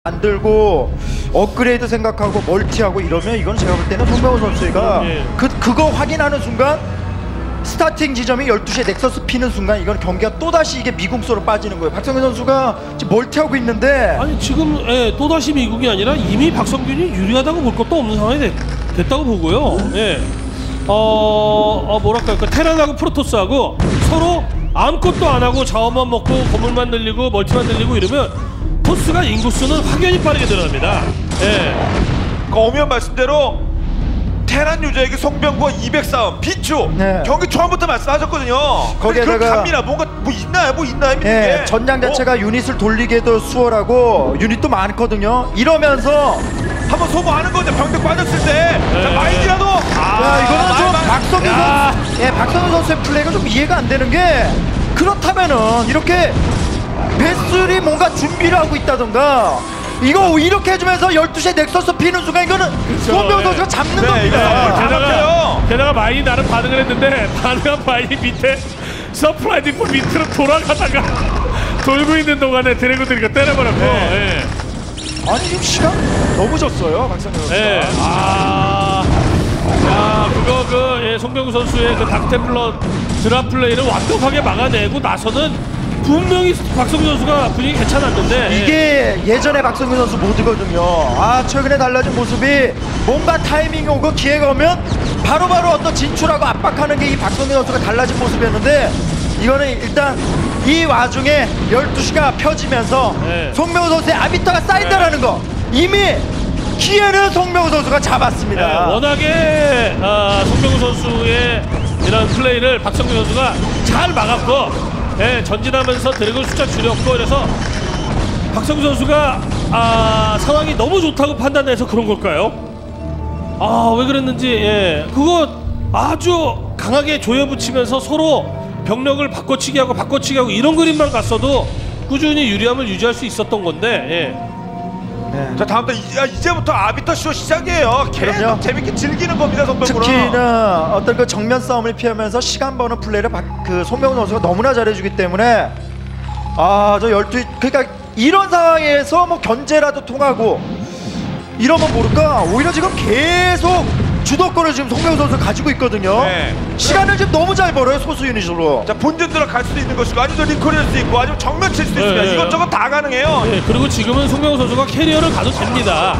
만들고 업그레이드 생각하고 멀티하고 이러면 이건 제가 볼 때는 송병호 선수가 그거 확인하는 순간 스타팅 지점이 12시에 넥서스 피는 순간 이건 경기가 또다시 이게 미궁서로 빠지는 거예요. 박성균 선수가 지금 멀티하고 있는데 아니 지금 또다시 미국이 아니라 이미 박성균이 유리하다고 볼 것도 없는 상황이 됐다고 보고요. 뭐랄까요, 테란하고 프로토스하고 서로 아무것도 안 하고 자원만 먹고 건물만 늘리고 멀티만 늘리고 이러면 토스가 인구수는 확연히 빠르게 늘어납니다. 어미한 말씀대로 테란 유저에게 송병구와 200 싸움 비추 경기 초반부터 말씀하셨거든요. 거기에다가 갑니다. 뭔가 뭐 있나요? 전장 자체가 유닛을 돌리기도 수월하고 유닛도 많거든요. 이러면서 한번 소모하는 건데 병력 빠졌을 때 자, 마인이라도 이거는 좀 박성균 선수의 플레이가 좀 이해가 안 되는 게 그렇다면은 이렇게 베슬이 뭔가 준비를 하고 있다던가 이거 이렇게 해주면서 12시에 넥서스 피는 순간 이거는 송병호 선수가 잡는 겁니다. 게다가 마인이 나름 반응을 했는데 반응한 마인이 밑에 서프라이 디포 밑으로 돌아가다가 돌고 있는 동안에 드래곤들이가 때려버렸고 아니 지금 시간 너무 졌어요 박성균 선수가. 송병구 선수의 그 닥템플러 드랍 플레이를 완벽하게 막아내고 나서는 분명히 박성균 선수가 분위기 괜찮았는데 이게 예전에 박성균 선수 모드거든요. 최근에 달라진 모습이 뭔가 타이밍이 오고 기회가 오면 바로바로 어떤 진출하고 압박하는 게 이 박성균 선수가 달라진 모습이었는데 이거는 일단 이 와중에 12시가 펴지면서 송병호 선수의 아비터가 쌓인다라는 거 이미 기회는 송병호 선수가 잡았습니다. 워낙에 송병호 선수의 이런 플레이를 박성균 선수가 잘 막았고 전진하면서 드래곤 숫자 줄였고 그래서 박성균 선수가 상황이 너무 좋다고 판단해서 그런 걸까요? 왜 그랬는지 그거 아주 강하게 조여붙이면서 서로 병력을 바꿔치기 하고 이런 그림만 갔어도 꾸준히 유리함을 유지할 수 있었던 건데 자 다음부터 이제부터 아비터 쇼 시작이에요. 계속 재밌게 즐기는 겁니다. 송병구는 특히나 어떤 그 정면 싸움을 피하면서 시간 버는 플레이를 송병호 선수가 너무나 잘해주기 때문에 저 12 그러니까 이런 상황에서 뭐 견제라도 통하고 이러면 모를까 오히려 지금 계속 주도권을 지금 송병호 선수가 가지고 있거든요. 시간을 지금 너무 잘 벌어요 소수 유닛으로. 자 본진 들어갈 수도 있는 것이고 아니면 리콜일 수도 있고 아니면 정면 칠 수도 있습니다. 이것저것 다 가능해요. 그리고 지금은 송병호 선수가 캐리어를 가도 됩니다.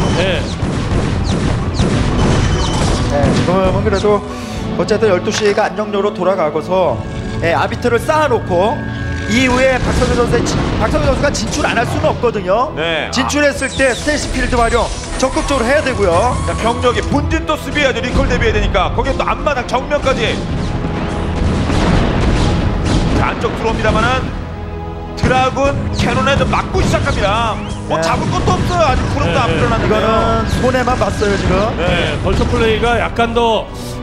지금은 그래도 어쨌든 12시가 안정적으로 돌아가고서 아비트를 쌓아놓고 이후에 박성균 선수가 진출 안 할 수는 없거든요. 진출했을 때 스테이시 필드 활용 적극적으로 해야 되고요. 자, 병력이 본진 또 수비해야죠. 리콜 대비해야 되니까 거기에 또 앞마당 정면까지. 자, 안쪽 들어옵니다만은 드라군 캐논에 좀 맞고 시작합니다. 뭐 잡을 것도 없어요. 아직 구름도 안 불어났는데요. 이거는 손해만 봤어요 지금. 벌처 플레이가 약간 더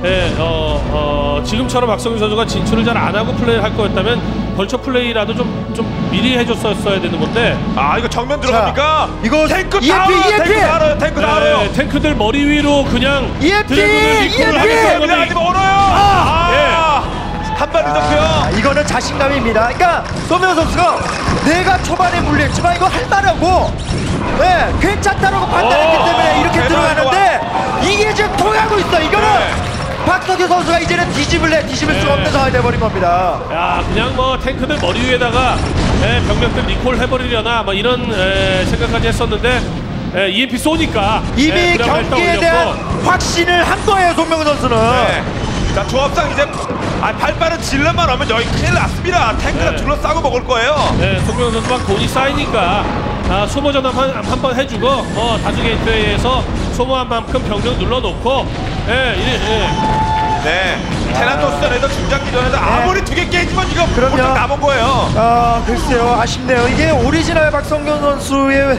지금처럼 박성균 선수가 진출을 잘 안 하고 플레이를 할 거였다면 벌처 플레이라도 좀 미리 해줬어야 되는 건데. 이거 정면 들어갑니까? 이거 탱크 다 알아요. 탱크 다 알아요. 탱크들 머리 위로 그냥 EMP 아직 얼어요. 한 발 늦었고요. 이거는 자신감입니다. 그러니까 송병호 선수가 내가 초반에 물렸지만 이거 할만하고 괜찮다라고 판단했기 때문에 이렇게 들어가는데 이게 지금 통하고 있어. 이거는 박성균 선수가 이제는 뒤집을 수가 없는 상황이 돼버린 겁니다. 그냥 뭐 탱크들 머리 위에다가 병력들 리콜 해버리려나 뭐 이런 생각까지 했었는데 EMP 쏘니까 이미 경기에 대한 확신을 한 거예요 송병호 선수는. 자 조합상 이제 발빠른 질러만 하면 여기 큰일 났습니다. 탱크가 둘러싸고 먹을 거예요. 송병호 선수가 돈이 쌓이니까 소모 전환 한번 해주고 다수게 인터에서 소모한 만큼 병력 눌러놓고 테란토스전에서 중장기전에서 아무리 두 개 깨지면 이거 그럼요. 남은 거예요. 글쎄요 아쉽네요. 이게 오리지널 박성균 선수의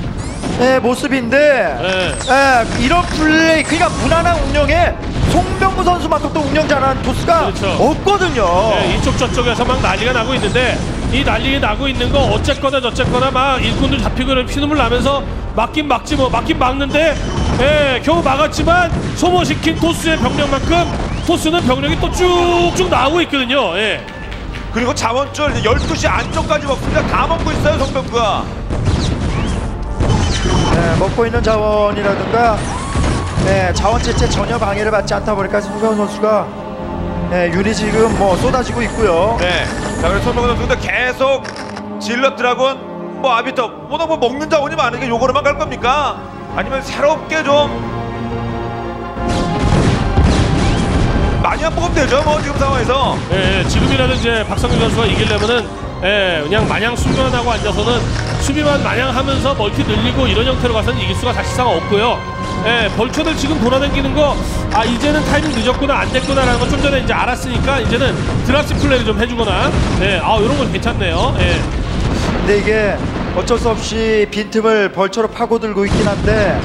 모습인데 이런 플레이 그러니까 무난한 운영에 송병구 선수만큼 또 운영 잘하는 토스가 없거든요. 이쪽 저쪽에서 막 난리가 나고 있는데 이 난리가 나고 있는 거 어쨌거나 저쨌거나 막 일꾼들 잡히고 피눈물 나면서 막긴 막지 뭐 막긴 막는데 겨우 막았지만 소모시킨 토스의 병력만큼 토스는 병력이 또 쭉쭉 나오고 있거든요. 그리고 자원줄 12시 안쪽까지 먹습니다. 다 먹고 있어요 송병구가. 먹고 있는 자원이라든가 자원 채취 전혀 방해를 받지 않다 보니까 송병호 선수가 유리 지금 뭐 쏟아지고 있고요. 네. 자, 그래서 손명훈 선수도 계속 질럿 드라곤 뭐 아비터 뭐 먹는 자원이 많으니까 요거로만 갈 겁니까? 아니면 새롭게 좀 많이 안 먹으면 되죠, 뭐 지금 상황에서. 지금이라도 이제 박성균 선수가 이기려면은 그냥 마냥 숙면하고 앉아서는 수비만 마냥 하면서 멀티 늘리고 이런 형태로 가서는 이길 수가 사실상 없고요. 벌초들 지금 돌아다니는 거 이제는 타이밍 늦었구나 안 됐구나라는 거 좀 전에 이제 알았으니까 이제는 드랍시 플레이를 좀 해주거나 이런 건 괜찮네요. 근데 이게 어쩔 수 없이 빈틈을 벌처로 파고들고 있긴 한데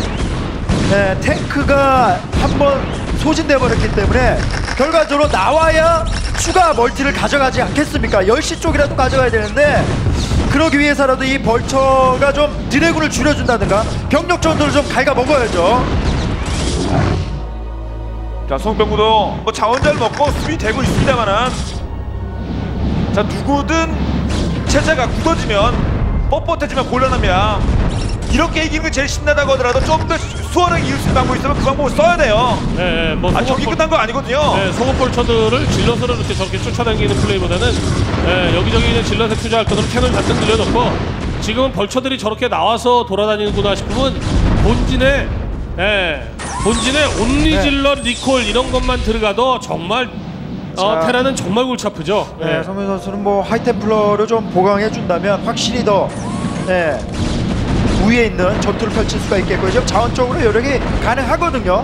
탱크가 한번 소진돼 버렸기 때문에 결과적으로 나와야 추가 멀티를 가져가지 않겠습니까? 10시 쪽이라도 가져가야 되는데 그러기 위해서라도 이 벌처가 좀 드래곤을 줄여준다든가 병력 정도를 좀 갉아먹어야죠. 자, 송병구도 뭐 자원 잘 먹고 수비 되고 있습니다만은 자, 누구든 체제가 굳어지면 뻣뻣해지면 곤란합니다. 이렇게 이기는 게 제일 신나다고 하더라도 좀 더 수월하게 이길 수 있는 방법이 있으면 그 방법을 써야 돼요. 뭐 경기 끝난 거 아니거든요. 소금 벌처들을 질럿으로 이렇게 저렇게 쫓아다니는 플레이보다는 여기저기 이제 질럿에 투자할 거는 캔을 잔뜩 늘려놓고 지금은 벌처들이 저렇게 나와서 돌아다니는구나 싶으면 본진에 온리 질럿 리콜 이런 것만 들어가도 정말 테라는 정말 골치 아프죠. 성민 선수는 뭐 하이템플러를 좀 보강해 준다면 확실히 더 위에 있는 전투를 펼칠 수가 있겠고요. 지금 자원적으로 여력이 가능하거든요.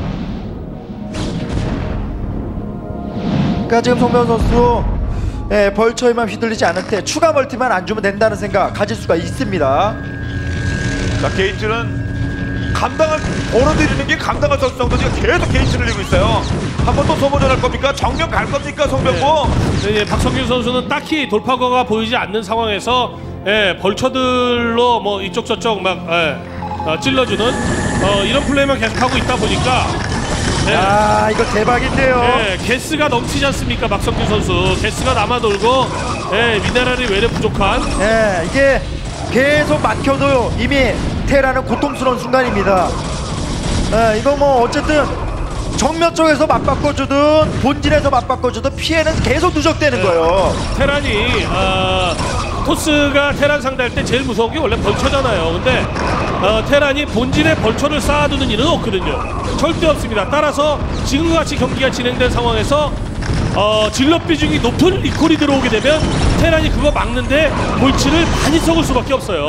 그러니까 지금 송병호 선수 벌처에만 휘둘리지 않을 때 추가 멀티만 안 주면 된다는 생각 가질 수가 있습니다. 자, 게이트는 벌어들이는 게 감당할 수 없을 정도니까 계속 게이트를 내고 있어요. 한 번 더 소모전할 겁니까? 정면 갈 겁니까, 송병구? 박성균 선수는 딱히 돌파구가 보이지 않는 상황에서 벌처들로 뭐 이쪽 저쪽 막 찔러주는 이런 플레이만 계속하고 있다 보니까 이거 대박인데요. 게스가 넘치지 않습니까, 박성균 선수. 게스가 남아돌고 미네랄이 외래 부족한 이게 계속 막혀도 이미 테라는 고통스러운 순간입니다. 이거 뭐 어쨌든 정면 쪽에서 맞바꿔주든 본진에서 맞바꿔주든 피해는 계속 누적되는 거예요. 테란이 토스가 테란 상대할 때 제일 무서운 게 원래 벌처잖아요. 근데 테란이 본진에 벌처를 쌓아두는 일은 없거든요. 절대 없습니다. 따라서 지금과 같이 경기가 진행된 상황에서 질럿 비중이 높은 리콜이 들어오게 되면 테란이 그거 막는데 볼치를 많이 썩을 수밖에 없어요.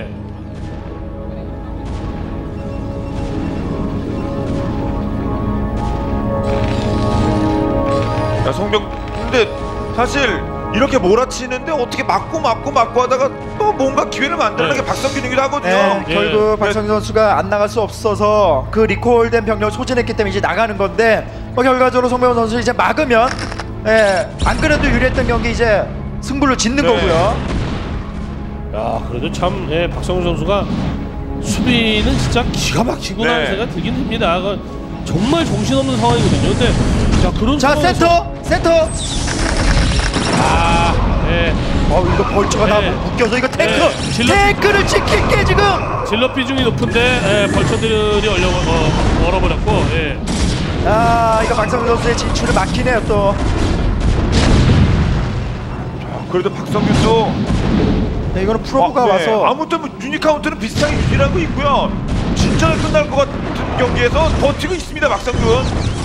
야, 근데 사실 이렇게 몰아치는데 어떻게 맞고 하다가 또 뭔가 기회를 만드는 게 박성균이기도 하거든요. 결국 박성균 선수가 안 나갈 수 없어서 그 리콜된 병력을 소진했기 때문에 이제 나가는 건데 결과적으로 송병호 선수 이제 막으면 안 그래도 유리했던 경기 이제 승부를 짓는 거고요. 야, 그래도 참 박성균 선수가 수비는 진짜 기가 막히구나 하는 생각이 들긴 합니다. 정말 정신없는 상황이거든요. 근데 그런 센터 이거 벌처가 다 묶여서 이거 탱크를 지킬게 지금 질럿 비중이 높은데 벌처들이 얼어버렸고 이거 박성균 선수의 진출을 막히네요 또. 그래도 박성균도 이거는 프로브가 와서 아무튼 뭐 유니카운트는 비슷하게 유지하고 있고요. 진짜 끝날 것 같은 경기에서 버티고 있습니다, 박성균.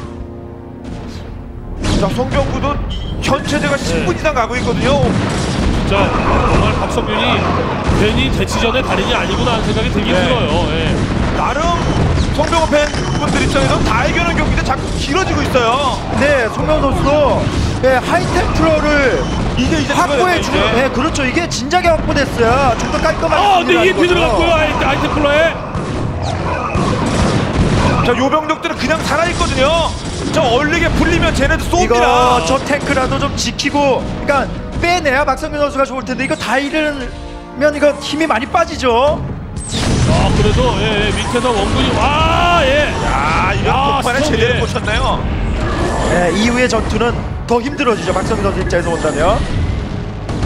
자, 송병구도 현체제가 10분 이상 가고 있거든요. 진짜 정말 박성균이 괜히 대치전의 달인이 아니구나 하는 생각이 들긴 들어요. 나름 송병구 팬분들 입장에서 다 이겨는 경기인데 자꾸 길어지고 있어요. 네, 송병호 선수도 하이템플러를 이게 이제 확보해 주는 그렇죠. 이게 진작에 확보됐어요. 좀 더 깔끔하게. 근데 EMP 들어갔고요. 하이템플러에. 자, 요 병력들은 그냥 살아있거든요. 저 얼리게 불리면 쟤네도 쏩니다. 이거 저 탱크라도 좀 지키고, 그러니까 빼내야 박성균 선수가 좋을 텐데 이거 다 잃으면 이거 힘이 많이 빠지죠. 그래도 밑에서 원군이 이거 폭발에 제대로 꽂혔네요. 이후의 전투는 더 힘들어지죠. 박성균 선수 입장에서 본다면.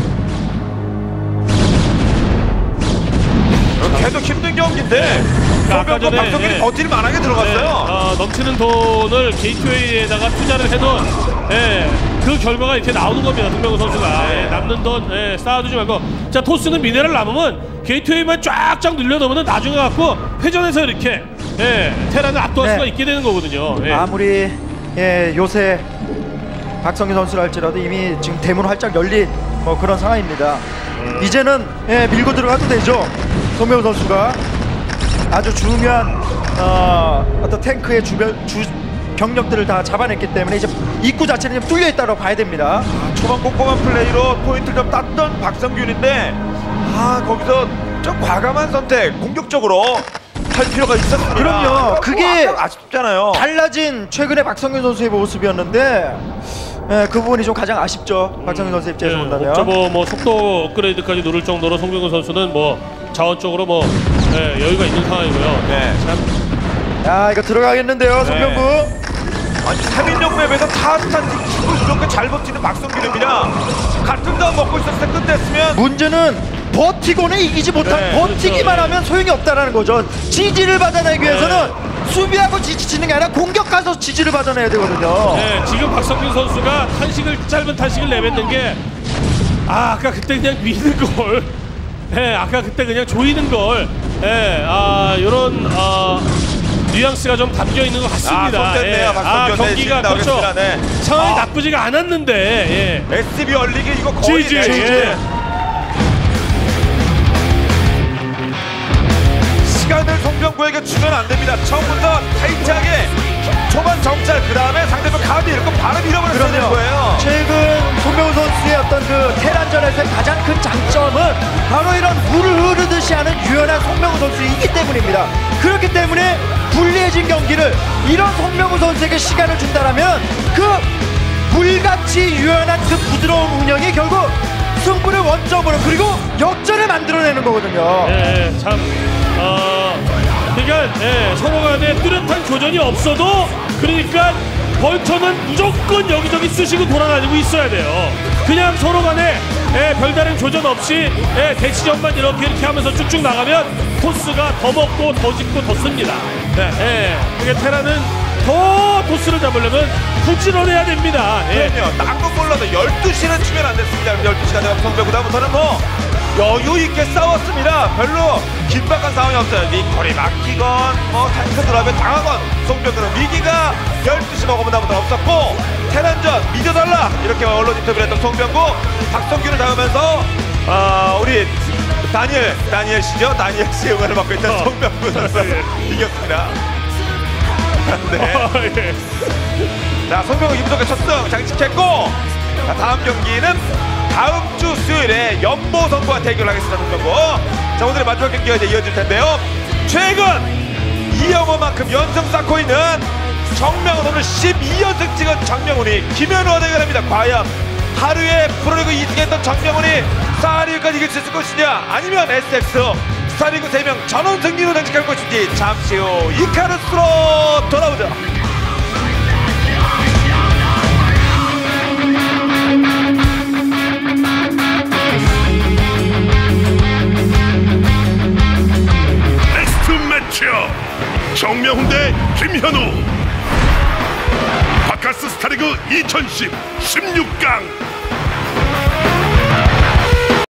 계속 힘든 경기인데 아까 송병구, 전에 박성균이 버틸 만하게 들어갔어요. 넘치는 돈을 게이트웨이에다가 투자를 해도 그 결과가 이렇게 나오는 겁니다. 송병구 선수가 남는 돈 쌓아두지 말고 자 토스는 미네랄 남으면 게이트웨이만 쫙쫙 늘려놓으면 나중에 갖고 회전해서 이렇게 테란을 압도할 네. 수가 있게 되는 거거든요. 아무리 요새 박성균 선수를 할지라도 이미 지금 대문 활짝 열린 뭐 그런 상황입니다. 이제는 밀고 들어가도 되죠. 송병구 선수가 아주 중요한 어떤 탱크의 병력들을 다 잡아냈기 때문에 이제 입구 자체는 좀 뚫려 있다고 봐야 됩니다. 초반 꼼꼼한 플레이로 포인트를 좀 땄던 박성균인데 거기서 좀 과감한 선택, 공격적으로 할 필요가 있었습니다. 그럼요. 그게 아쉽잖아요. 달라진 최근의 박성균 선수의 모습이었는데 그 부분이 좀 가장 아쉽죠. 박성균 선수 입장에서 본다면. 옥저버 뭐 속도 업그레이드까지 누를 정도로 송병구 선수는 뭐 자원적으로 뭐 여유가 있는 상황이고요. 네. 참 야 이거 들어가겠는데요, 송병구. 아니 3인용 맵에서 타스탄 이렇게 잘 버티는 박성균입니다. 같은 점 먹고 있었을 때 끝냈으면 문제는 버티고는 이기지 못한 버티기만 그렇죠. 하면 소용이 없다라는 거죠. 지지를 받아내기 위해서는 수비하고 지지치는 게 아니라 공격 가서 지지를 받아내야 되거든요. 지금 박성균 선수가 짧은 탄식을 내뱉는 게 아까 그때 그냥 미는 걸 아까 그때 그냥 조이는 걸 이런 뉘앙스가 좀 담겨 있는 것 같습니다. 손댔네요, 박성균. 경기가 네, 그렇죠. 나오겠습니다. 네. 상황이 나쁘지가 않았는데 SB 얼리기 이거 거의 지지. 네. 시간을 송병구에게 주면 안 됩니다. 처음부터 타이트하게 초반 정찰, 그 다음에 상대방 카드 잃고 바로 밀어버렸어야 되는 거예요. 최근 송병구 선수의 어떤 그 테란전에서의 가장 큰 장점은 바로 이런 물을 흐르듯이 하는 유연한 송병구 선수이기 때문입니다. 그렇기 때문에 불리해진 경기를 이런 송병구 선수에게 시간을 준다라면 그 물같이 유연한 그 부드러운 운영이 결국 승부를 원점으로 그리고 역전을 만들어내는 거거든요. 참 그러니까 서로 간에 뚜렷한 교전이 없어도 그러니까 벌처는 무조건 여기저기 쑤시고 돌아다니고 있어야 돼요. 그냥 서로 간에 별다른 교전 없이 대치전만 이렇게 하면서 쭉쭉 나가면 토스가 더 먹고 더 짚고 더 씁니다. 그러니까 테라는 더 토스를 잡으려면 부지런해야 됩니다. 그럼요. 딴거 몰라도 12시는 치면 안 됐습니다. 12시가 되면 송병구 다음부터는 뭐 여유 있게 싸웠습니다. 별로 긴박한 상황이 없어요. 리콜이 막히건 뭐 탱크 드랍에 당하건 송병구는 위기가 12시 먹으면 다음부터 없었고 테란전 믿어달라 이렇게 언론 인터뷰를 했던 송병구 박성균을 당하면서 우리 다니엘 씨죠? 다니엘 씨의 응원을 받고 있던 송병구 선수 이겼습니다. 네. 자, 송병구 이부덕의 첫 승 장식했고 자, 다음 경기는 다음 주 수요일에 연보성과 대결하겠습니다. 송병구. 자, 오늘의 마지막 경기가 이제 이어질 텐데요. 최근 이영호만큼 연승 쌓고 있는 정명훈, 오늘 12연승 찍은 정명훈이 김현우와 대결합니다. 과연 하루에 프로리그 2승했던 정명훈이 스타리그까지 이길 수 있을 것이냐, 아니면 SX 스타리그 3명 전원 승리로 장식할 것인지 잠시 후 이카루스로 돌아오죠. 넥스트 매치 정명훈 대 김현우 바카스 스타리그 2010 16강